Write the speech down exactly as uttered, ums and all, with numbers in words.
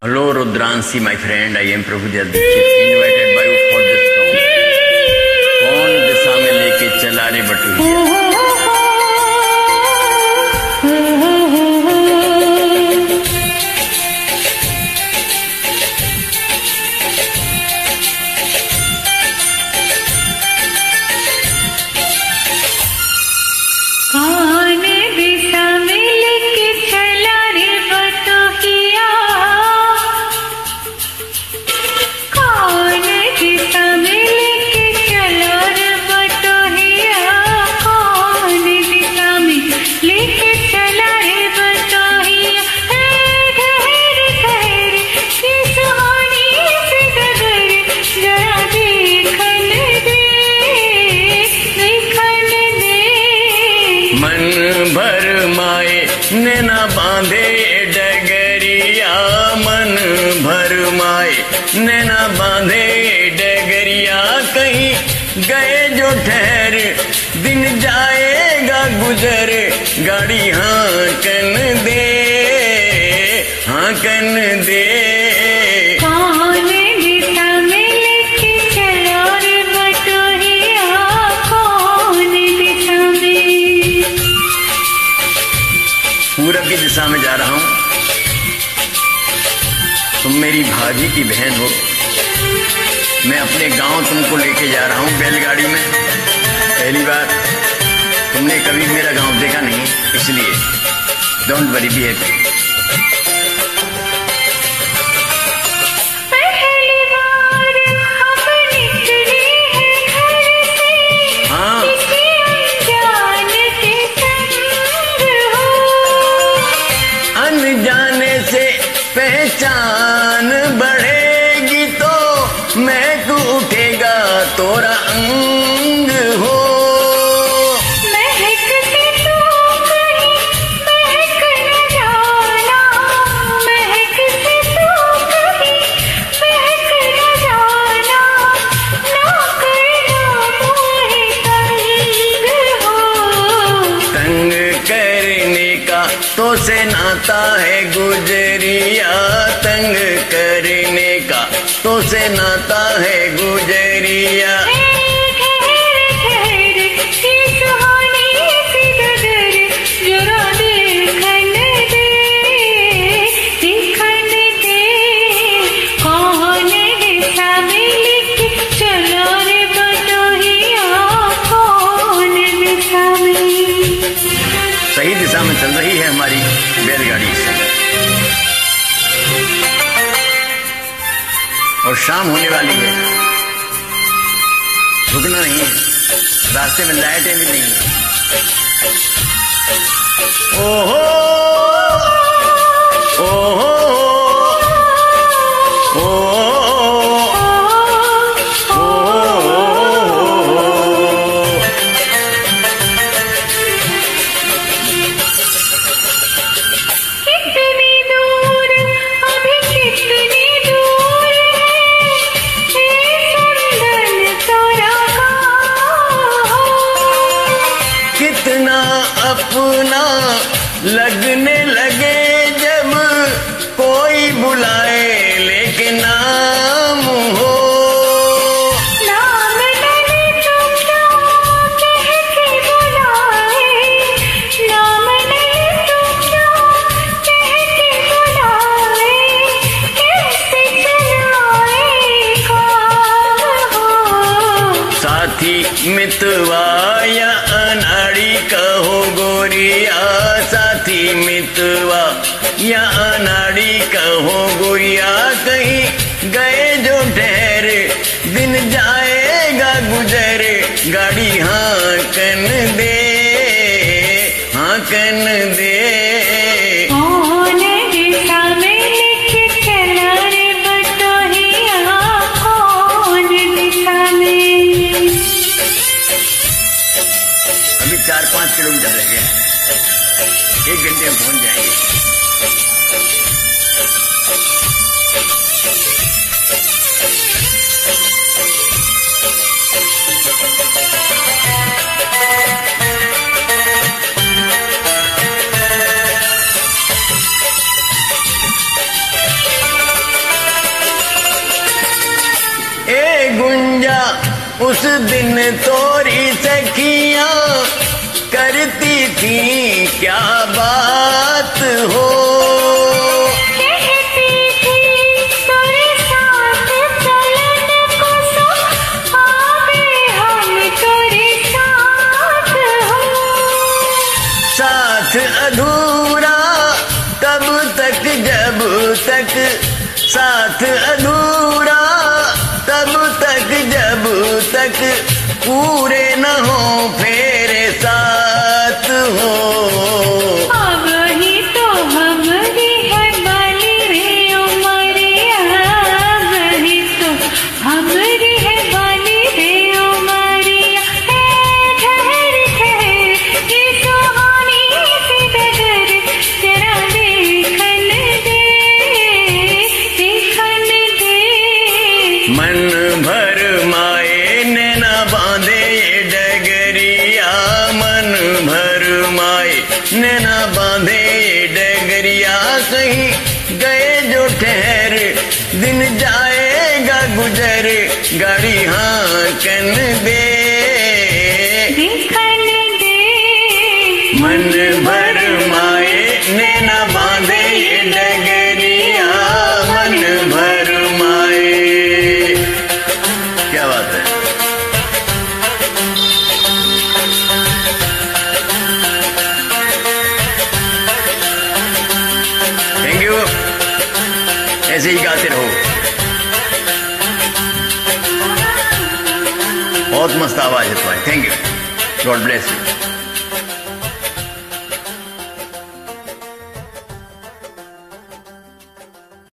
Hello Rudransi, my friend. I am Prabhu Dikshit, invited by you for this song. कौन दिशा में लेके चला रे बटुरिया। नैना बांधे डगरिया मन भर माए, नैना बांधे डगरिया कहीं गए जो ठहर, दिन जाएगा गुजर, गाड़ी हाँकन दे हाँकन दे। पूरब की दिशा में जा रहा हूं, तुम मेरी भाभी की बहन हो, मैं अपने गांव तुमको लेके जा रहा हूं बैलगाड़ी में। पहली बार तुमने कभी मेरा गांव देखा नहीं, इसलिए डोंट वरी, बी हैप्पी। जाने से पहचान बढ़ेगी तो महक उठेगा तोरा अंग हो। महक से तू कहीं महक न जाना, महक से तू कहीं महक न जाना, ना करना मोहे तंग हो। तंग करने का तो से नाता है गुजरिया, तंग करने का तो से नाता है गुजरिया। सही दिशा में चल रही है हमारी बैलगाड़ी और शाम होने वाली है, रुकना नहीं है, रास्ते में लाइटें भी नहीं है। ओहो ओहो अपना लगने लगे जब कोई बुलाए, लेकिन नाम हो। नाम नहीं तो क्या कह के बुलाए, नाम नहीं तो क्या कह के बुलाए, कैसे चलाए काम हो। साथी मितवा या अनाड़ी कहो गोरिया, साथी मितवा या अनाड़ी कहो गोरिया, कहीं गए जो ठहर, दिन जाएगा गुजर, गाड़ी हाँकन दे हाँकन दे। चार पांच किलोमीटर रह गए, एक घंटे में पहुंच जाएंगे। उस दिन तोरी सखियां करती थी क्या बात हो। कहती थी तोरे साथ चलन को सो आगे हम तोरे साथ हो। साथ अधूरा तब तक जब तक, साथ अधूरा तब तक जब तक पूरे न हो फेरे साथ हो। अब ही तो हमारी है बाली रे उमरिया, अब ही तो हमारी है बाली रे उमरिया। है ठहर ठहर ये सुहानी सी डगर जरा देखन दे, देखन दे। मन भर माए नैना बांधे ये डगरिया, मन भर माए नैना बांधे ये डगरिया। कहीं गए जो ठहर दिन जाएगा गुजर, गाड़ी हाँकन दे, देखन दे। मन भर माए नैना बांधे ये डगरिया, मन भर माए। क्या बात है। थैंक यू, ऐसे ही गाते रहो। बहुत मस्त आवाज है तुम्हारी। Thank you, God bless you.